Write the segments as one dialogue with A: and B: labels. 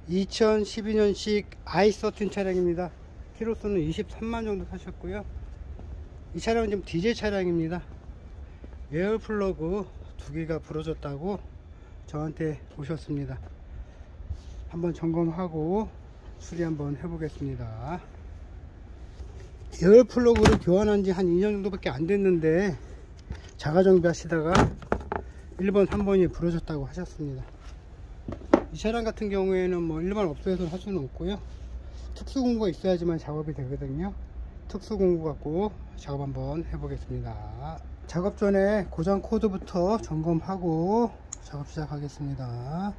A: 2012년식 i13 차량입니다. 키로수는 23만 정도 타셨고요. 이 차량은 지금 디젤 차량입니다. 에어플러그 2개가 부러졌다고 저한테 오셨습니다. 한번 점검하고 수리 한번 해보겠습니다. 에어플러그를 교환한 지 한 2년 정도밖에 안 됐는데 자가 정비 하시다가 1번 3번이 부러졌다고 하셨습니다. 이 차량 같은 경우에는 뭐 일반 업소에서 할 수는 없고요, 특수공구가 있어야지만 작업이 되거든요. 특수공구 갖고 작업 한번 해보겠습니다. 작업 전에 고장 코드부터 점검하고 작업 시작하겠습니다.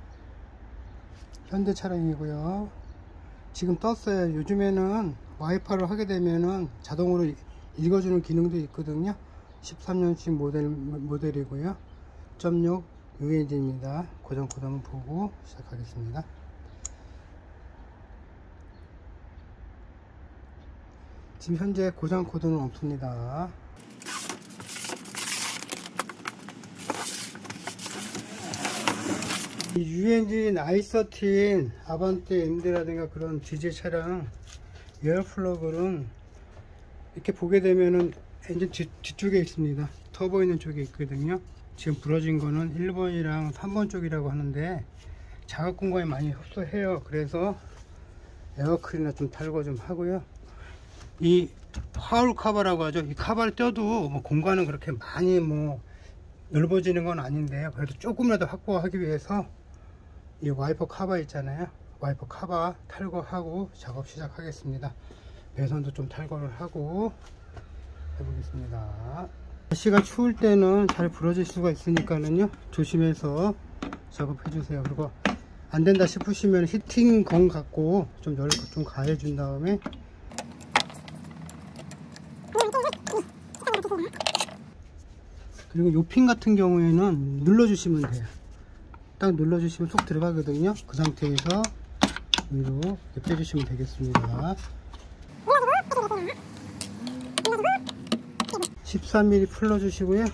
A: 현대 차량이고요. 지금 떴어요. 요즘에는 와이파이를 하게 되면은 자동으로 읽어주는 기능도 있거든요. 13년식 모델이고요. 1.6 UNG입니다. 고장 코드 한번 보고 시작하겠습니다. 지금 현재 고장 코드는 없습니다. 이 유엔진 i13 아반떼 MD라든가 그런 디젤 차량 에어플러그는 이렇게 보게 되면은 엔진 뒤쪽에 있습니다. 터보 있는 쪽에 있거든요. 지금 부러진 거는 1번이랑 3번 쪽이라고 하는데 작업 공간이 많이 흡수해요. 그래서 에어클이나 좀 탈거 좀 하고요. 이 파울 카바라고 하죠. 이 카바를 떼도 뭐 공간은 그렇게 많이 뭐 넓어지는 건 아닌데요. 그래도 조금이라도 확보하기 위해서 이 와이퍼 카바 있잖아요. 와이퍼 카바 탈거하고 작업 시작하겠습니다. 배선도 좀 탈거를 하고 해보겠습니다. 날씨가 추울 때는 잘 부러질 수가 있으니까는요, 조심해서 작업해 주세요. 그리고 안 된다 싶으시면 히팅 건 갖고 좀 열을 좀 가해 준 다음에 그리고 요 핀 같은 경우에는 눌러 주시면 돼요. 딱 눌러 주시면 쏙 들어가거든요. 그 상태에서 위로 이렇게 빼주시면 되겠습니다. 13mm 풀러 주시고요.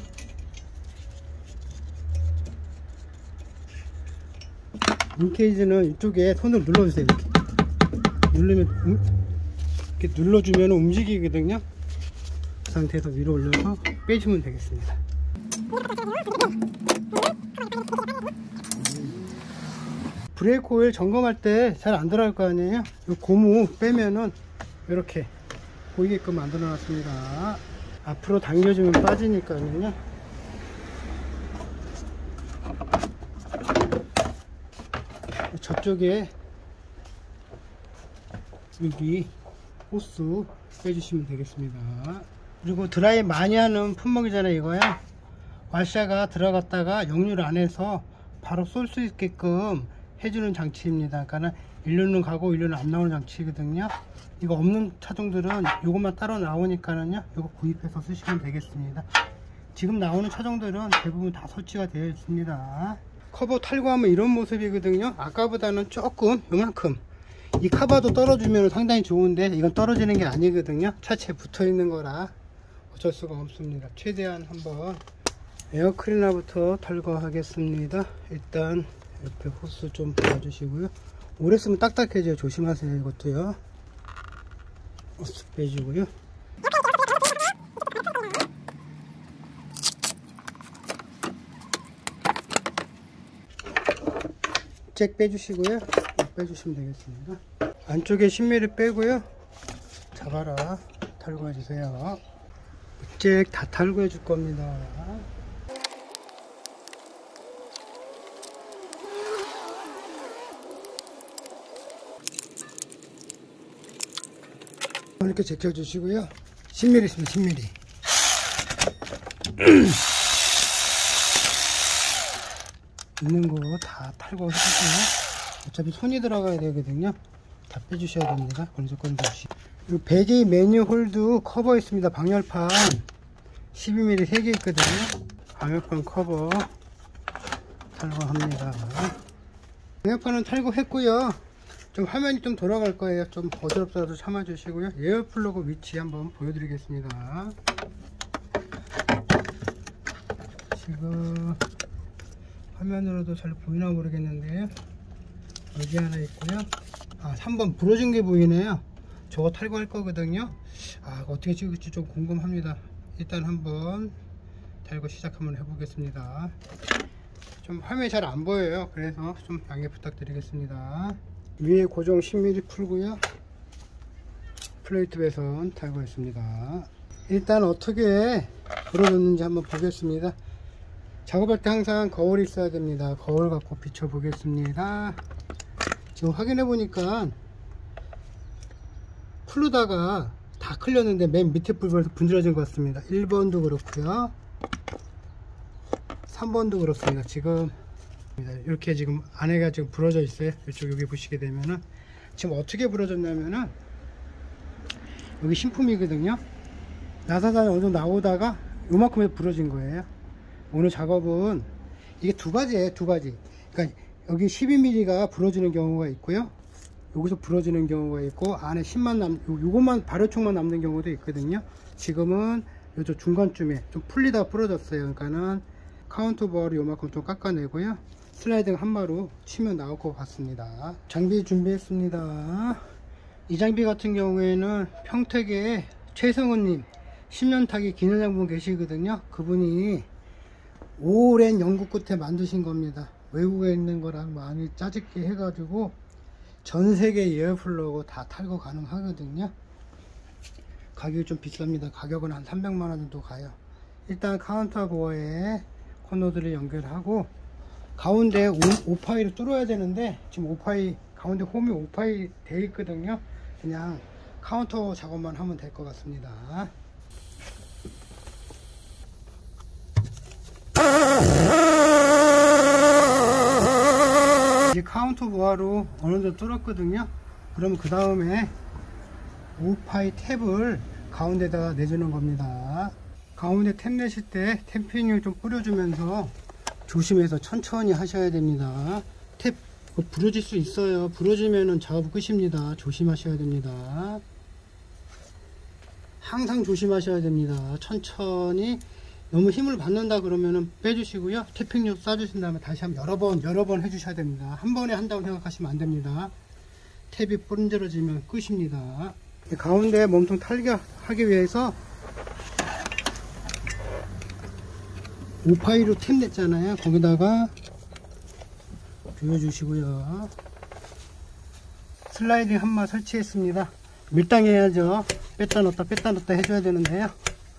A: 인케이지는 이쪽에 손으로 눌러주세요. 이렇게 누르면 이렇게 눌러주면 움직이거든요. 그 상태에서 위로 올려서 빼주면 되겠습니다. 브레이크 오일 점검할 때 잘 안 들어갈 거 아니에요. 이 고무 빼면은 이렇게 보이게끔 만들어 놨습니다. 앞으로 당겨주면 빠지니까요. 저쪽에 여기 호스 빼주시면 되겠습니다. 그리고 드라이 많이 하는 품목이잖아요. 이거요. 와샤가 들어갔다가 역류 안에서 바로 쏠 수 있게끔 해주는 장치입니다. 그러니까 1륜은 가고 1륜은 안 나오는 장치거든요. 이거 없는 차종들은 이것만 따로 나오니까는요, 이거 구입해서 쓰시면 되겠습니다. 지금 나오는 차종들은 대부분 다 설치가 되어 있습니다. 커버 탈거하면 이런 모습이거든요. 아까보다는 조금 요만큼, 이 카바도 떨어지면 상당히 좋은데 이건 떨어지는 게 아니거든요. 차체에 붙어 있는 거라 어쩔 수가 없습니다. 최대한 한번 에어클리너부터 탈거하겠습니다. 일단 옆에 호스 좀 봐주시고요. 오래 쓰면 딱딱해져요. 조심하세요. 이것도요. 호스 빼주고요. 잭 빼주시고요. 빼주시면 되겠습니다. 안쪽에 10mm 빼고요. 잡아라 탈거해 주세요. 잭 다 탈거해 줄 겁니다. 이렇게 제껴 주시고요. 10mm 있으면 10mm. 있는 거 다 탈거해 주세요. 어차피 손이 들어가야 되거든요. 다 빼주셔야 됩니다. 어느 조건 없이. 그리고 배기 메뉴 홀드 커버 있습니다. 방열판 12mm 3개 있거든요. 방열판 커버 탈거합니다. 방열판은 탈거했고요. 좀 화면이 좀 돌아갈 거예요. 좀 어지럽더라도 참아 주시고요. 에어플러그 위치 한번 보여드리겠습니다. 지금 화면으로도 잘 보이나 모르겠는데요. 여기 하나 있고요. 3번 부러진 게 보이네요. 저거 탈거할 거거든요. 어떻게 찍을지 좀 궁금합니다. 일단 한번 달고 시작 한번 해보겠습니다. 좀 화면이 잘 안 보여요. 그래서 좀 양해 부탁드리겠습니다. 위에 고정 10mm 풀고요. 플레이트 배선 탈거했습니다. 일단 어떻게 부러졌는지 한번 보겠습니다. 작업할 때 항상 거울이 있어야 됩니다. 거울 갖고 비춰 보겠습니다. 지금 확인해 보니까 풀로다가 다 클렸는데 맨 밑에 부분에서 분질러진 것 같습니다. 1번도 그렇고요, 3번도 그렇습니다. 지금 이렇게 지금 안에가 지금 부러져 있어요. 이쪽 여기 보시게 되면은 지금 어떻게 부러졌냐면은 여기 신품이거든요. 나사산이 어느 정도 나오다가 요만큼에 부러진 거예요. 오늘 작업은 이게 두 가지예요. 두 가지. 그러니까 여기 12mm가 부러지는 경우가 있고요, 여기서 부러지는 경우가 있고, 안에 10만 요것만 발효총만 남는 경우도 있거든요. 지금은 요쪽 중간쯤에 좀 풀리다가 부러졌어요. 그러니까는 카운터버를 요만큼 좀 깎아내고요, 슬라이딩 한마로 치면 나올 것 같습니다. 장비 준비했습니다. 이 장비 같은 경우에는 평택에 최성은님 10년 타기 기능장분 계시거든요. 그분이 오랜 연구 끝에 만드신 겁니다. 외국에 있는 거랑 많이 짜집기 해가지고 전세계 에어플러그 다 탈거 가능하거든요. 가격이 좀 비쌉니다. 가격은 한 300만원 정도 가요. 일단 카운터 보어에 코너들을 연결하고 가운데 오파이를 뚫어야 되는데 지금 오파이 가운데 홈이 오파이 되어 있거든요. 그냥 카운터 작업만 하면 될 것 같습니다. 이제 카운터 보아로 어느 정도 뚫었거든요. 그럼 그 다음에 오파이 탭을 가운데다가 내주는 겁니다. 가운데 탭 내실 때 탭핀을 좀 뿌려주면서 조심해서 천천히 하셔야 됩니다. 탭 부러질 수 있어요. 부러지면은 작업 끝입니다. 조심하셔야 됩니다. 항상 조심하셔야 됩니다. 천천히, 너무 힘을 받는다 그러면은 빼주시고요, 탭핑력 쏴주신 다음에 다시 한번 여러 번 해주셔야 됩니다. 한 번에 한다고 생각하시면 안 됩니다. 탭이 부러지면 끝입니다. 가운데 몸통 탈거하기 위해서 오파이로 탭 냈잖아요. 거기다가 조여주시고요, 슬라이딩 한마 설치했습니다. 밀당해야죠. 뺐다 넣었다 해줘야 되는데요.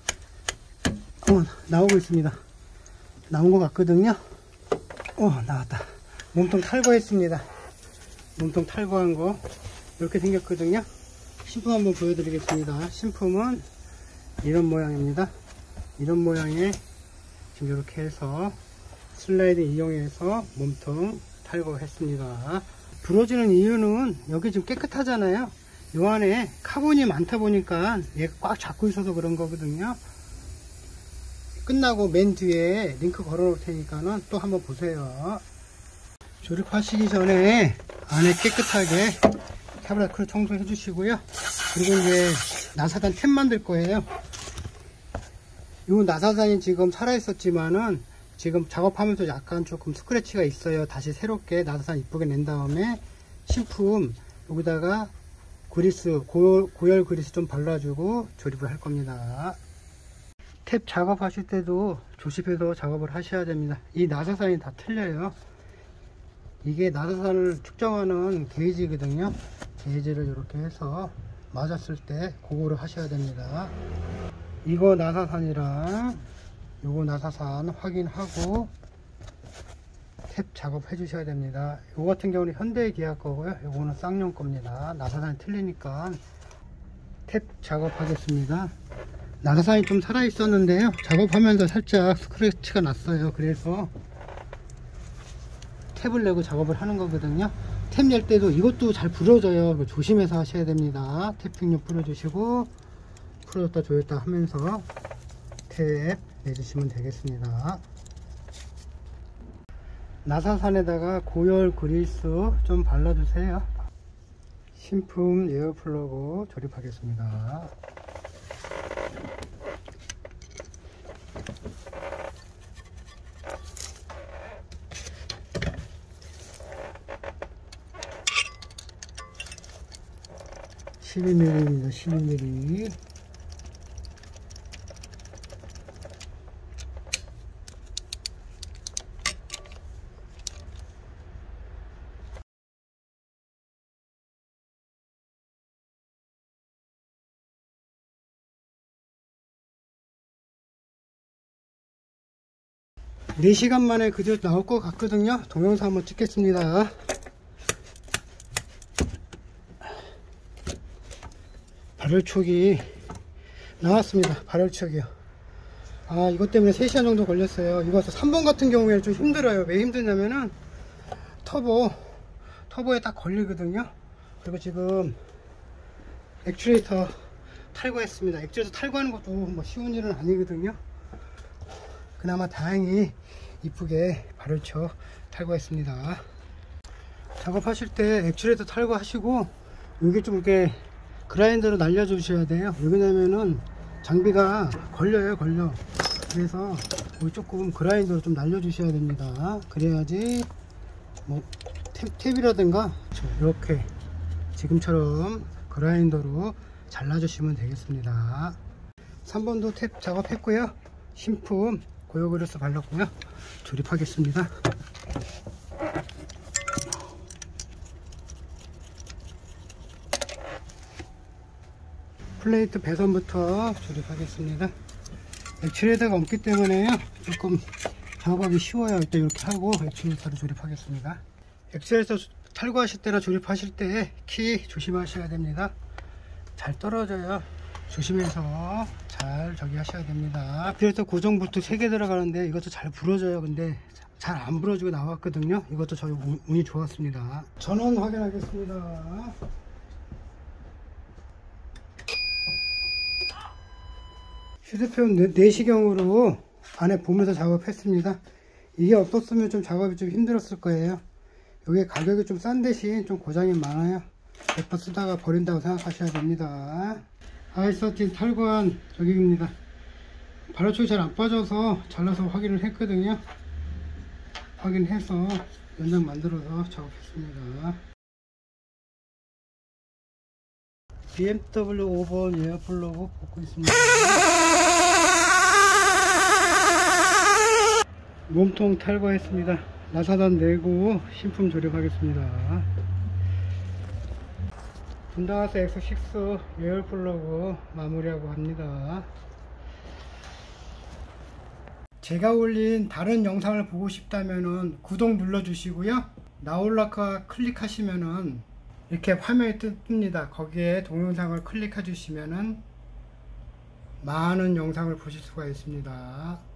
A: 나오고 있습니다. 나온 것 같거든요. 나왔다. 몸통 탈거했습니다. 몸통 탈거한 거 이렇게 생겼거든요. 신품 한번 보여드리겠습니다. 신품은 이런 모양입니다. 이런 모양에 지금 이렇게 해서 슬라이딩 이용해서 몸통 탈거했습니다. 부러지는 이유는 여기 지금 깨끗하잖아요. 요 안에 카본이 많다 보니까 얘가 꽉 잡고 있어서 그런 거거든요. 끝나고 맨 뒤에 링크 걸어 놓을 테니까는 또 한번 보세요. 조립하시기 전에 안에 깨끗하게 캐브라클 청소해 주시고요. 그리고 이제 나사산 탭 만들 거예요. 이 나사산이 지금 살아 있었지만은 지금 작업하면서 약간 조금 스크래치가 있어요. 다시 새롭게 나사산 이쁘게 낸 다음에 신품 여기다가 그리스, 고열 그리스 좀 발라주고 조립을 할 겁니다. 탭 작업하실 때도 조심해서 작업을 하셔야 됩니다. 이 나사산이 다 틀려요. 이게 나사산을 측정하는 게이지거든요. 게이지를 이렇게 해서 맞았을 때 그거를 하셔야 됩니다. 이거 나사산이랑 요거 나사산 확인하고 탭 작업 해 주셔야 됩니다. 요거 같은 경우는 현대 기아 거고요, 요거는 쌍용 겁니다. 나사산이 틀리니까 탭 작업하겠습니다. 나사산이 좀 살아 있었는데요, 작업하면서 살짝 스크래치가 났어요. 그래서 탭을 내고 작업을 하는 거거든요. 탭 낼 때도 이것도 잘 부러져요. 조심해서 하셔야 됩니다. 탭핑력 뿌려주시고 풀어줬다 조였다 하면서 탭 내주시면 되겠습니다. 나사산에다가 고열 그리스 좀 발라주세요. 신품 에어플러그 조립하겠습니다. 12mm입니다. 12mm. 네 시간 만에 그저 나올 것 같거든요. 동영상 한번 찍겠습니다. 발열촉이 나왔습니다. 발열촉이요. 아, 이것 때문에 3시간 정도 걸렸어요. 이거 3번 같은 경우에 좀 힘들어요. 왜 힘드냐면은 터보에 딱 걸리거든요. 그리고 지금 액추에이터 탈거했습니다. 액추에이터 탈거하는 것도 뭐 쉬운 일은 아니거든요. 그나마 다행히 이쁘게 발열촉 탈거했습니다. 작업하실 때 액추에이터 탈거하시고 여기 좀 이렇게 그라인더로 날려 주셔야 돼요. 왜냐면은 장비가 걸려. 그래서 여기 조금 그라인더로 좀 날려 주셔야 됩니다. 그래야지 뭐 탭이라든가 이렇게 지금처럼 그라인더로 잘라 주시면 되겠습니다. 3번도 탭 작업했고요. 신품 고요그로스 발랐고요. 조립하겠습니다. 플레이트 배선부터 조립하겠습니다. 액추에이터가 없기 때문에요, 조금 작업하기 쉬워요. 일단 이렇게 하고 액추에이터를 조립하겠습니다. 액추에이터 탈거하실 때나 조립하실 때 키 조심하셔야 됩니다. 잘 떨어져요. 조심해서 잘 저기 하셔야 됩니다. 그래서 고정 볼트 3개 들어가는데 이것도 잘 부러져요. 근데 잘 안 부러지고 나왔거든요. 이것도 저희 운이 좋았습니다. 전원 확인하겠습니다. 휴대폰 내시경으로 안에 보면서 작업했습니다. 이게 없었으면 좀 작업이 좀 힘들었을 거예요. 여기 가격이 좀 싼 대신 좀 고장이 많아요. 몇 번 쓰다가 버린다고 생각하셔야 됩니다. i13 탈거한 저기입니다. 발열촉이 잘 안 빠져서 잘라서 확인을 했거든요. 확인해서 연장 만들어서 작업했습니다. BMW 5번 에어플러그 뽑고 있습니다. 몸통 탈거했습니다. 나사단 내고 신품 조립하겠습니다. 분당하스 X6 에어플러그 마무리하고 합니다. 제가 올린 다른 영상을 보고 싶다면은 구독 눌러 주시고요. 나올라카 클릭하시면은 이렇게 화면이 뜹니다. 거기에 동영상을 클릭해 주시면은 많은 영상을 보실 수가 있습니다.